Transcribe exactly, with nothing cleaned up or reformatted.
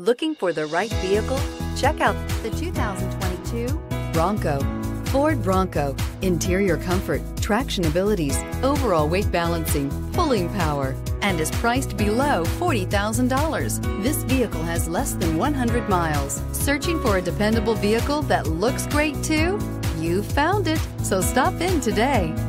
Looking for the right vehicle? Check out the two thousand twenty-two Bronco. Ford Bronco. Interior comfort, traction abilities, overall weight balancing, pulling power, and is priced below forty thousand dollars. This vehicle has less than one hundred miles. Searching for a dependable vehicle that looks great too? You found it, so stop in today.